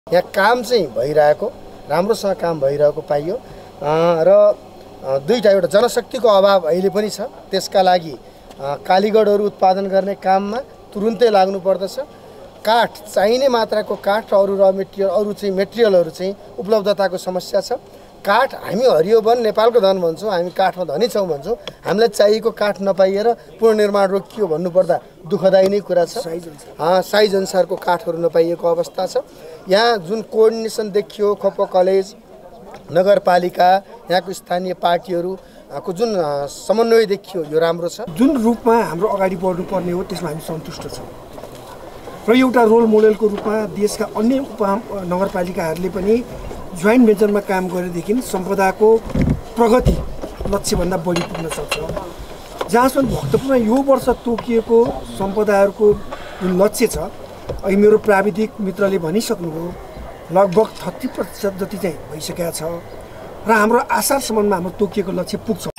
यहाँ काम चाहिँ भइरहेको राम्रोसँग काम भइरहेको पाइयो र दुईटा एउटा जनशक्तिको अभाव अहिले पनि छ। त्यसका लागि कालीगढहरू उत्पादन गर्ने काममा तुरुन्तै लाग्नु पर्दछ। काठ चाहिने मात्राको काठ र अरू मेटेरियलहरू चाहिँ उपलब्धताको समस्या छ। काठ हामी हरियो वन नेपालको धन भन्छौँ, हामी काठमा धनी छौँ भन्छौँ, हामीलाई चाहिएको काठ नपाइएर पुनर्निर्माण रोकियो भन्नुपर्दा दुःखदायी नै कुरा छ। साइज अनुसारको काठहरू नपाइएको अवस्था छ। यहाँ जुन कोअर्डिनेसन देखियो खप कलेज नगरपालिका यहाँको स्थानीय पार्टीहरूको जुन समन्वय देखियो यो राम्रो छ। जुन रूपमा हाम्रो अगाडि बढ्नुपर्ने हो त्यसमा हामी सन्तुष्ट छौँ र एउटा रोल मोडेलको रूपमा देशका अन्य नगरपालिकाहरूले पनि जोइन्ट भेन्चरमा काम गरेदेखि सम्पदाको प्रगति लक्ष्यभन्दा बढी पुग्न सक्छ। जहाँसम्म भक्तपुरमा यो वर्ष तोकिएको सम्पदाहरूको जुन लक्ष्य छ, अहिले मेरो प्राविधिक मित्रले भनिसक्नुभयो लगभग 30% जति चाहिँ भइसकेको छ र हाम्रो आशासम्ममा हाम्रो तोकिएको लक्ष्य पुग्छ।